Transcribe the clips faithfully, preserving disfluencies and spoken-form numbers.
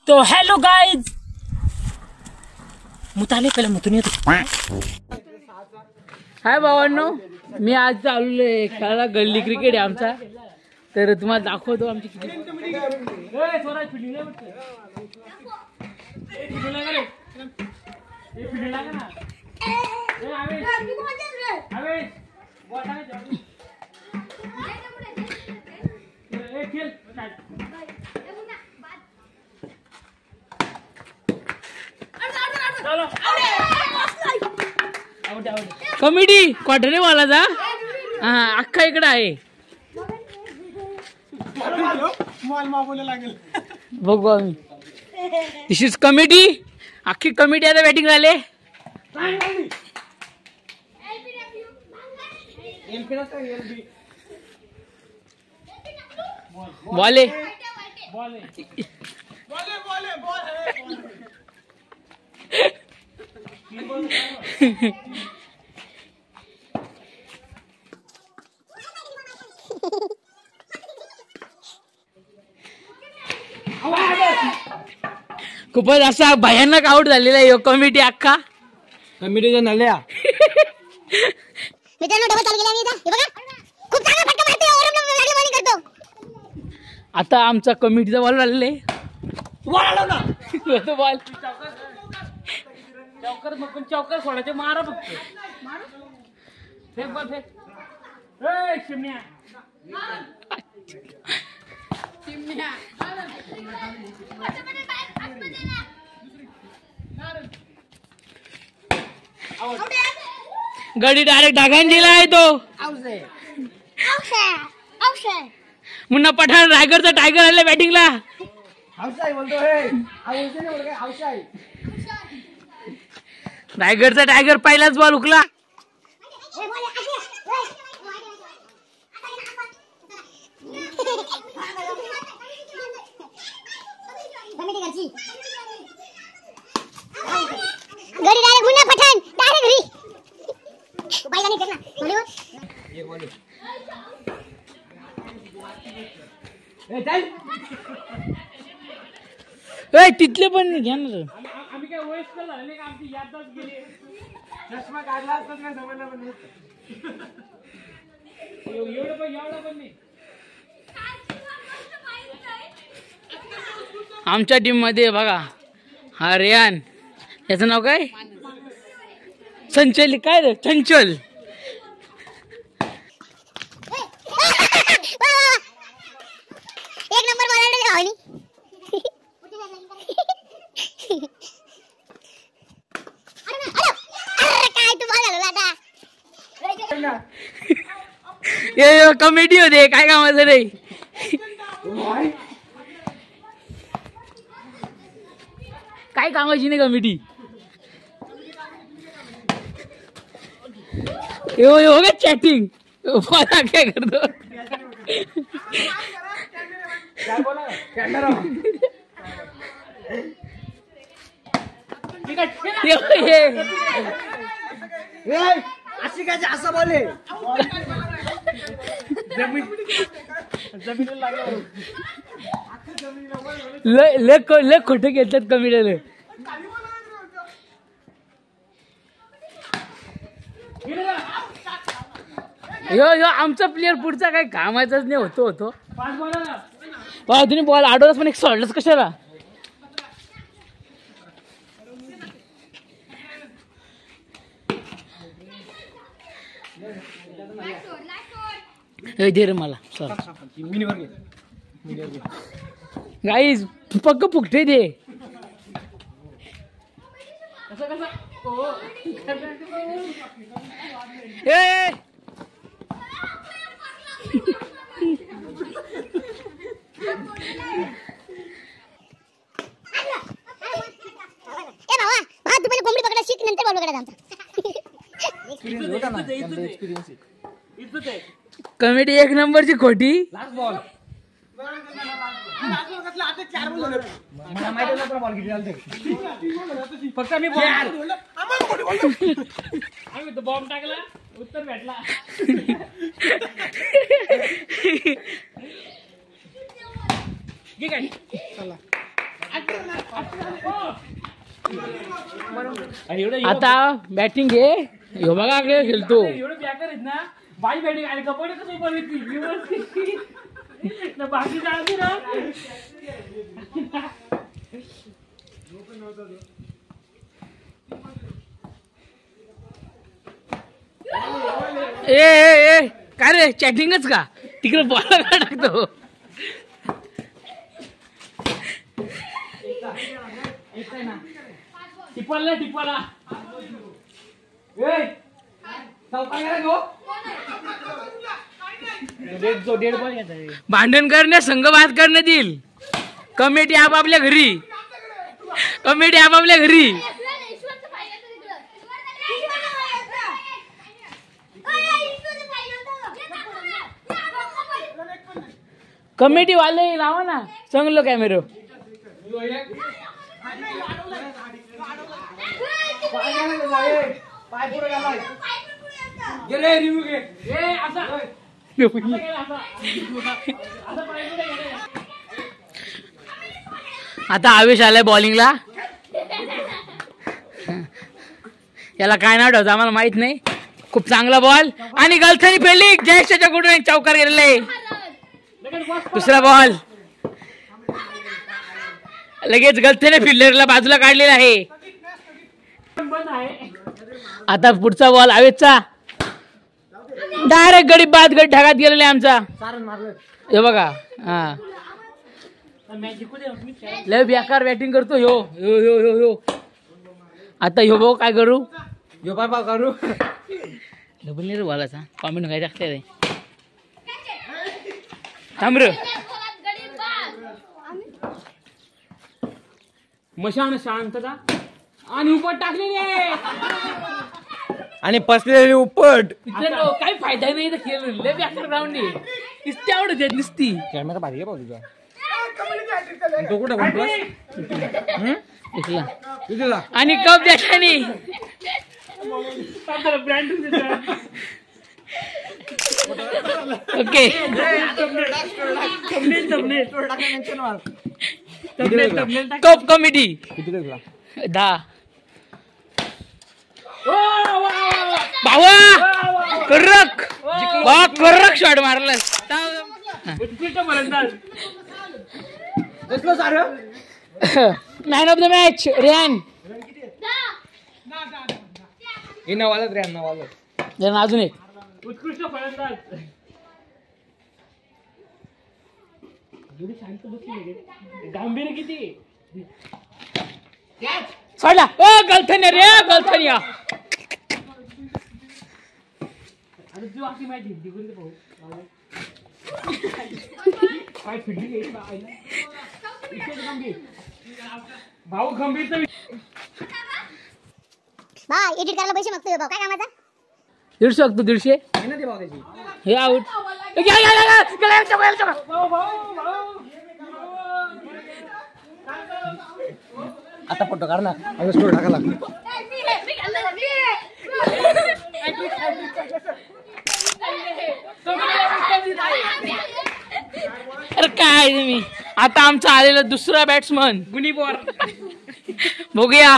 तो hello guys मुताले पहिले मुतून येतो. हाय भावांनो, मी आज चाललोय खेळायला. गल्ली क्रिकेट आहे आमचा, तर तुम्हाला दाखवतो आमची किती कमिटी क्वार्टर वाला जा. हा अख्खा इकडे आहे. बघू आम्ही. This is committee. अख्खी कमिटी आता बॅटिंग झाले. बॉले खूपच असा भयानक आउट झालेला आहे कमिटी अख्खा. कमिटीच्या नल्या मित्रांनो डबल चालू केला मी इथं. हे बघा खूप चांगला फटका मारतोय. ओव्हरऑल लागले बॉलिंग करतो. आता आमचा कमिटीचा बॉल आलेला आहे. बॉल आला ना तो बॉल चौकर मग चौकर सोडायचे. मारा फक्त मार फेक बॉल फेक. ए चिमण्या चिमण्या गडी डायरेक्ट डागांजीला आहे तो. मुन्ना पठाण रायगडचा टायगर आले बॅटिंगला. रायगडचा टायगर पहिलाच बॉल उकला. गडी डायरेक्ट मुन्ना पठाण डायरेक्ट घरी. बाईला नाही करना बॉलीवर. एक बॉल ए चल. ए तिथले पण घ्या ना. आम्ही काय वयस्कर झाले का? आमची याददाश्त गेली. चष्मा काढला असता काय समजलं पण नाही. एवढं पण एवढं पण नाही. आमच्या टीम मध्ये बघा हा रेयान, याचं नाव काय? संचल. काय रे चंचल. एक नंबर बॉलर गावनी. काय तू बॉल आला आता. ये कॉमेडी होते, काय कामाचं नाही. काय कामाची नाही कमिटी. यो यो हो चॅटिंग बोला काय करतो. असं बोले लय खोटे घेतात कमिटीला. यो यो आमचा प्लेअर पुढचा काही कामाचाच नाही. होतो होतो बा तुम्ही बॉल आडवलास पण एक सोडलंच कशाला. दे रे मला गाईज. पक्क फुकटे दे. ए कोंबडी पकडा शिक, नंतर बॉल पकडा. कमिटी एक नंबरची खोटी. फक्त मी बॉम्ब टाकला उत्तर भेटला. ठीक आहे चला. आता बॅटिंग घे. ह्यो बघा आकडे खेळतो. एवढं बॅकर आहेत ना बाई बॅटिंग आणि कबड्डी कसं बघितली ना बाकी जायचं ना. ए ए ए काय रे चॅटिंगच का तिकडे बॉल का टाकतो. टिपलला टिपला भांडण करणे संघवाद करण्यात येईल. कमिटी आपापल्या घरी. कमिटी आपापल्या घरी. कमिटी वाले लावा ना चांगलं कॅमेरा. आता आवेश आलाय बॉलिंगला. याला काय नाव ठेवतं आम्हाला माहित नाही. खूप चांगला बॉल आणि गलथानी फिल्डिंग. जयेशच्या कडून एक चौकार गेलेला आहे. दुसरा बॉल लगेच गलथेने फिल्डरला बाजूला काढलेला आहे. आता पुढचा बॉल आवेशचा. डायरेक्ट गडी बाद गडी ढगात गेलेला आहे आमचा. हे बघा हा लय बेकार बॅटिंग करतो ह्यो ह्यो ह्यो ह्यो ह्यो. आता ह्यो भाऊ काय करू. यो बाय बाय करू डबल नाही रे बॉलाचा. कॉमेंट काय टाकते रे. थांब रे. मशान शांतता आणि उपट टाकलेली आहे आणि पसलेली उपट. काही फायदा नाही तर खेळून लय बेकार ग्राउंड आहे. नुसती आवडत आहेत नुसती. कॅमेरा भारी आहे तुझा. तो कुठं इकला आणि कप द्यायला ओके कप कमिटी दहा. भावा करक बा करक शॉट मारला. मॅन ऑफ द मॅच रेन. अजून एक उत्कृष्ट फलंदाज. शांत बसली गांभीर्य किती सोडला. ओ गलथान्या रे गलथान्या. अरे जो आखी मॅच जिंकली कोणी भाऊ काय फिल्डिंग गंभीर भाऊ गंभीर. बा एडिट करायला पैसे मागतोय भाऊ. काय कामाचा. दीडशे मागतो दीडशे. हे आउट. आता फोटो काढ ना. स्टोरी टाकायला अरे काय तुम्ही. आता आमचा आलेला दुसरा बॅट्समन गुनी बॉल बघूया.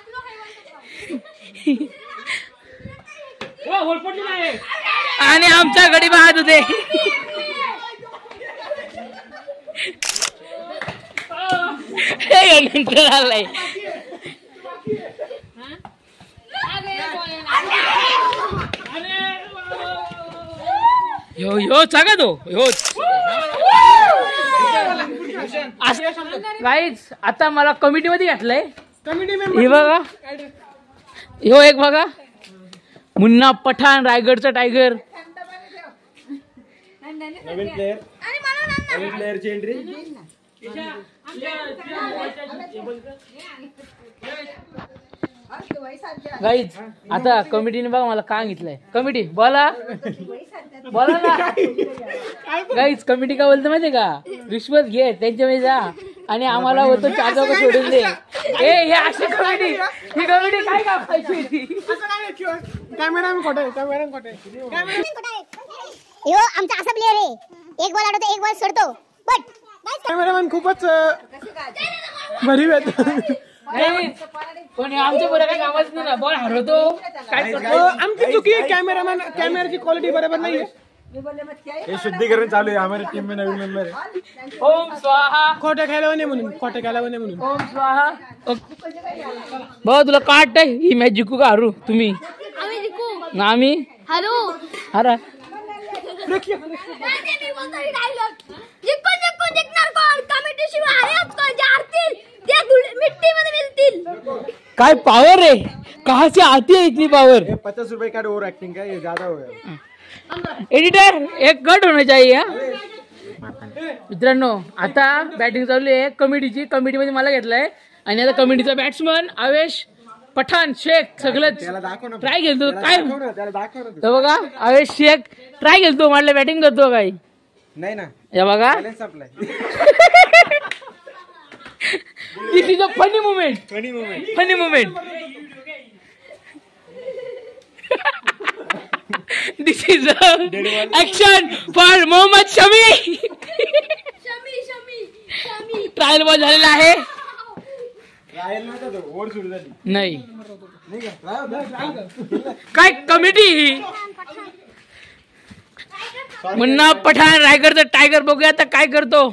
आणि आमच्या गडी पाहत होते. नंतर आलाय यो यो चागा तो यो. गाईज आता मला कमिटी मध्ये घातलंय. हे बघा ह्यो एक बघा मुन्ना पठाण रायगडचा टायगर. नवीन प्लेयर नवीन प्लेयरची एंट्री. गाईज आता कमिटीने बघा मला का घेतलंय. कमिटी बोला बोला ना. गाईज कमिटी का बोलतो माहितीये का. रिश्वत घे त्यांच्यामध्ये जा आणि आम्हाला होतं चार चौक सोडून दे. ए हे अशी कमिटी ही कमिटी काय का पाहिजे. कॅमेरा खोटे कॅमेरा खोटे. यो आमचा असा प्लेअर आहे. एक बॉल आडवतो एक बॉल सोडतो. बट कॅमेरामॅन खूपच भरीव आहेत. नाही पण आमच्या बरं काही कामाच नाही ना बॉल हरवतो काय करतो आमची चुकी आहे कॅमेरामॅन कॅमेराची क्वालिटी बरोबर नाहीये हे शुद्धीकरण चालू आहे हमारी टीम में नवीन मेंबर है ओम स्वाहा खोटं खेळावं नाही म्हणून खोटं खेळावं नाही म्हणून ओम स्वाहा भाऊ तुला काट आहे ही मॅच जिंकू का हरू तुम्ही ना आम्ही हॅलो हरा काय पावर है कहाँ से आती है इतनी पावर ये पचास रुपए का ओवर एक्टिंग का ये ज्यादा हो गया एडिटर एक कट होना चाहिए हा? मित्रांनो आता बॅटिंग चालू आहे कमिटीची कमिटी मध्ये मला घेतलाय आणि आता कमिटीचा बॅट्समन आवेश पठाण शेख सगळंच त्याला दाखव ना ट्राय केलतो काय दाखव ना त्याला दाखव ना तू. हे बघा आवेश शेख ट्राय केलतो म्हटलं बॅटिंग करतो काय नाही ना हे बघा बॅलन्स संपलाय this is a funny moment funny moment funny moment this is action for Mohammad Shami trial ball झालेला आहे राहील नव्हता तो ओव्हर सुरू झाली नाही नाही का राह काय कमिटी ही मुन्ना पठाण रायगडचा टायगर बघूया आता काय करतो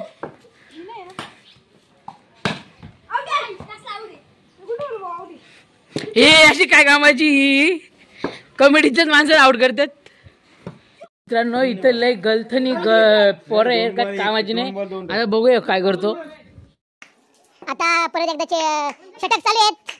हे अशी काय कामाची ही कमिटीच्याच माणसं आउट करतात मित्रांनो इथं लय गलथनी पोरं आहे काय कामाची नाही आता बघूया काय करतो आता परत एकदाचे षटक चालू आहेत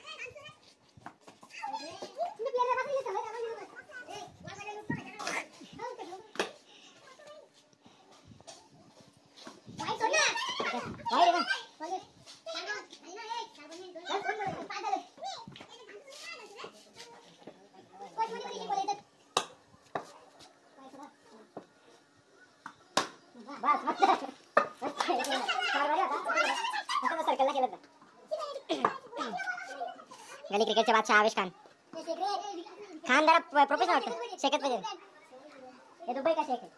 गली क्रिकेटचे बादशाह आवेश खान खान जरा प्रोफेशनल वाटतं शेकत पाहिजे हे दुबई का शेक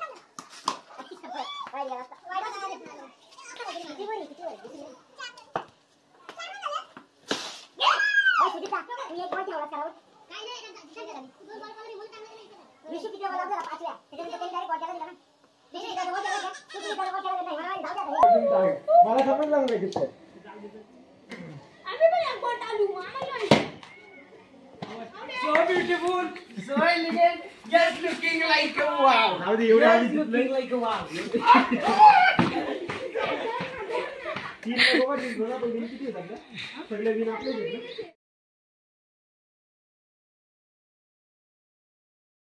मला समजलं नाही किती So beautiful, so elegant, just looking like a wow. नाव दे एवढं आधी Just looking like a wow. तीन लोकं किती होतात का सगळे दिन आपले